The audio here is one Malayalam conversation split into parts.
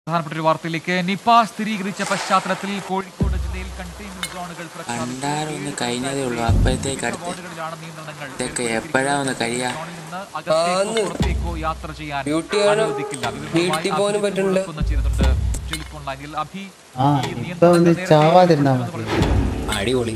പ്രധാനപ്പെട്ട ഒരു വാർത്തയിലേക്ക് നിപ സ്ഥിരീകരിച്ച പശ്ചാത്തലത്തിൽ കോഴിക്കോട് ജില്ലയിൽ കണ്ടെയ്ൻമെന്റ് സോണുകൾ കഴിഞ്ഞതേ ഉള്ളൂ. അപ്പോഴത്തേക്ക് ഇതൊക്കെ എപ്പോഴാ ഒന്ന് കഴിയാ പുറത്തേക്കോ യാത്ര ചെയ്യാൻ അനുവദിക്കില്ല. ടെലിഫോൺ ലൈനിൽ അടിപൊളി.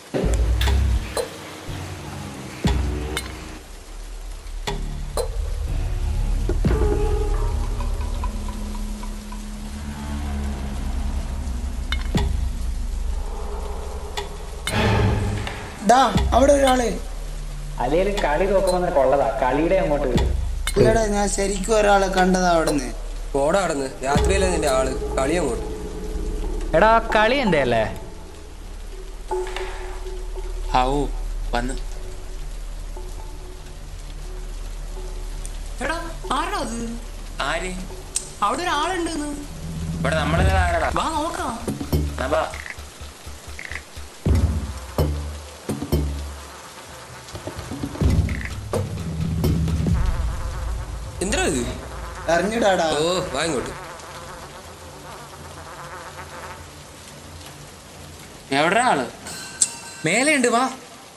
അവിടെ ഒരാള് അല്ലേലും കളി നോക്കുമ്പോ കൊള്ളതാ. കളിയുടെ അങ്ങോട്ട് ഇല്ലടാ, ഞാൻ ശരിക്കും ഒരാളെ കണ്ടതാ അവിടുന്ന്. പോടാ അവിടുന്ന്. രാത്രിയല്ലേ നിന്റെ ആള്. കളി അങ്ങോട്ട്. എടാ കളി എന്റെ അല്ലേ? വന്ന് എടാ ആരാ അത്? ആര്? അവിടെ ഒരാളുണ്ട്. ഇവിടെ നമ്മളെ ആരാടാ? വാ നോക്കാം. എന്താ ഇത്? അറിഞ്ഞിടാടാ. ഓ വാ ഇങ്ങോട്ട്. എവിടെ ആള്? മേലെ ഉണ്ട്. വാ.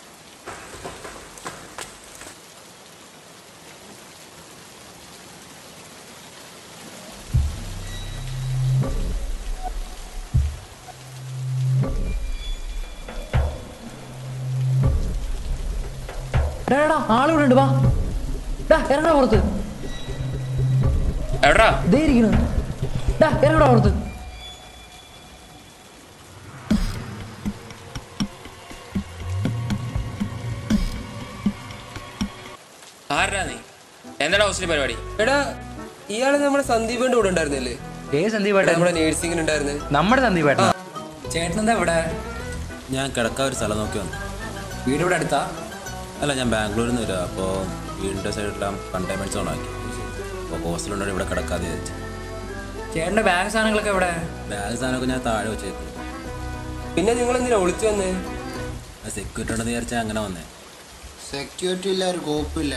ആളിവിടെ ഉണ്ട്. വാ ഇറങ്ങടാ പുറത്ത്. ഇറങ്ങടാ പുറത്ത്. ആരാ നീ? എന്താടാ ഹോസ്റ്റലിൽ പരിപാടി? എടാ ഇയാള് നമ്മുടെ സന്ദീപേന്റെ കൂടെ ഉണ്ടായിരുന്നില്ലേ? സന്ദീപേട്ടൻ നമ്മുടെ നേഴ്സിംഗിന് ഉണ്ടായിരുന്നു. നമ്മുടെ സന്ദീപേട്ടൻ. ചേട്ടനെന്താ ഇവിടെ? ഞാൻ കിടക്കാൻ ഒരു സ്ഥലം നോക്കി വന്നു. വീട് ഇവിടെ അടുത്താ? അല്ല, ഞാൻ ബാംഗ്ലൂരിൽ നിന്ന് വരിക. അപ്പോൾ വീടിൻ്റെ സൈഡിലെല്ലാം കണ്ടെയ്ൻമെൻറ്റ് സോൺ ആക്കി. അപ്പോൾ ഹോസ്റ്റലുണ്ടോ ഇവിടെ കിടക്കാതെ വിചാരിച്ചു. ചേട്ടന്റെ ബാഗ് സാധനങ്ങളൊക്കെ എവിടെ? ബാഗ് സാധനമൊക്കെ ഞാൻ താഴെ വെച്ചേക്കും. പിന്നെ നിങ്ങൾ എന്തിനാ ഒളിച്ചു വന്നേ? സെക്യൂരിറ്റി ഉണ്ടെന്ന് വിചാരിച്ചാൽ അങ്ങനെ വന്നേ. സെക്യൂരിറ്റി ഇല്ല, ഒരു കോപ്പില്ല.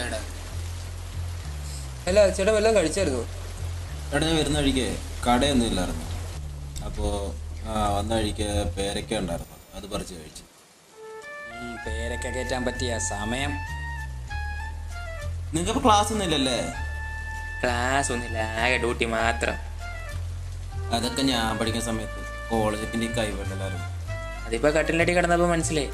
അല്ല ചേട്ടാ വല്ലതും കഴിച്ചായിരുന്നു? എടാ ഞാൻ വരുന്ന വഴിക്ക് കടയൊന്നും ഇല്ലായിരുന്നു. അപ്പോൾ വന്ന വഴിക്ക് പേരയ്ക്ക ഉണ്ടായിരുന്നു, അത് പറിച്ച് കഴിച്ചു. പേരൊക്കെ കയറ്റാൻ പറ്റിയ സമയം. നിങ്ങൾക്ക് ക്ലാസ് ഒന്നും ഇല്ലല്ലേ? ക്ലാസ് ഒന്നുമില്ല, ആകെ ഡ്യൂട്ടി മാത്രം. അതൊക്കെ ഞാൻ പഠിക്കുന്ന സമയത്ത് കോളേജിൻ്റെ കൈവെള്ളലായിരുന്നു. അതിപ്പോ കട്ടിലടി കിടന്നപ്പോ മനസ്സിലായി.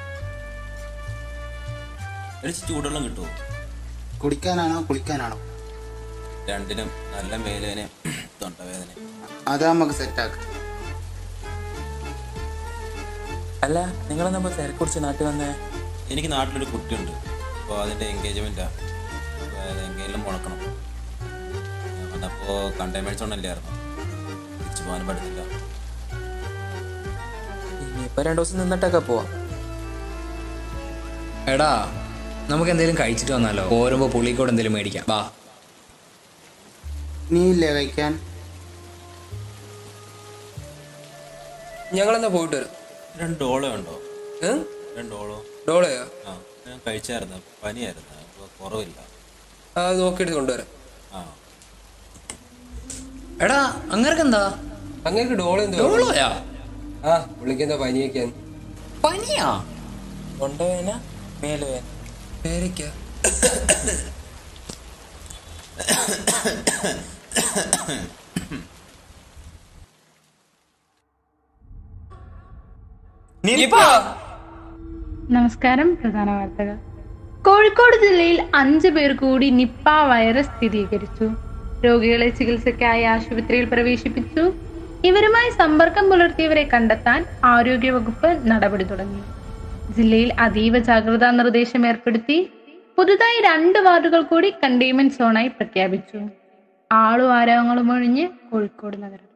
ഒരു ചൂടുവെള്ളം കിട്ടുമോ? കുടിക്കാനാണോ കുളിക്കാനാണോ? രണ്ടിനും. നല്ല മേലുവേദനയും തൊണ്ടവേദനയും. അത് നമുക്ക് സെറ്റാക്കാം. അല്ല, നിങ്ങളെന്നപ്പോ തിരക്ക് കുറിച്ച് നാട്ടിൽ വന്നേ? എനിക്ക് നാട്ടിലൊരു കുട്ടിയുണ്ട്. അപ്പോൾ അതിൻ്റെ എൻഗേജ്മെൻറ്റാണ്. അപ്പോൾ അത് എൻഗേജ്മെൻറ്റ് മുടക്കണം. ഞാൻ വന്നപ്പോൾ കണ്ടെയ്ൻമെൻറ്റ് സോൺ അല്ലായിരുന്നു. തിരിച്ചു പോകാനും പറ്റുന്നില്ല. ഇനിയിപ്പോൾ 2 ദിവസം നിന്നിട്ടൊക്കെ പോവാം. എടാ നമുക്ക് എന്തെങ്കിലും കഴിച്ചിട്ട് വന്നാലോ? പോരുമ്പോ പുള്ളിക്കോട് എന്തെങ്കിലും മേടിക്കാം. വാ. നീ ഇല്ലേ കഴിക്കാൻ? ഞങ്ങളെന്നാ പോയിട്ട് വരും. 2 ഡോളോ ഉണ്ടോ? 2 ഡോളോ? ഡോളയോ? ആ, ഞാൻ കഴിച്ചായിരുന്നു. പനിയായിരുന്നു, അപ്പോൾ കുറവില്ല. ആ നോക്കിയിട്ട് കൊണ്ടുവരാം. ആ എടാ അങ്ങനൊക്കെ എന്താ? അങ്ങേക്ക് ഡോളോ എന്തോ? ഡോളോയാ? ആ പുള്ളിക്കെന്താ പനിയൊക്കെയാണ്. പനിയാ? തൊണ്ടവേദന, മേലുവേദന, പേരയ്ക്ക. നമസ്കാരം. പ്രധാന വാർത്തകൾ. കോഴിക്കോട് ജില്ലയിൽ 5 പേർ കൂടി നിപ്പ വൈറസ് സ്ഥിരീകരിച്ചു. രോഗികളെ ചികിത്സയ്ക്കായി ആശുപത്രിയിൽ പ്രവേശിപ്പിച്ചു. ഇവരുമായി സമ്പർക്കം പുലർത്തിയവരെ കണ്ടെത്താൻ ആരോഗ്യവകുപ്പ് നടപടി തുടങ്ങി. ജില്ലയിൽ അതീവ ജാഗ്രതാ നിർദ്ദേശം ഏർപ്പെടുത്തി. പുതുതായി 2 വാർഡുകൾ കൂടി കണ്ടെയ്ൻമെന്റ് സോണായി പ്രഖ്യാപിച്ചു. ആളും ആരവങ്ങളും ഒഴിഞ്ഞ് കോഴിക്കോട് നഗരം.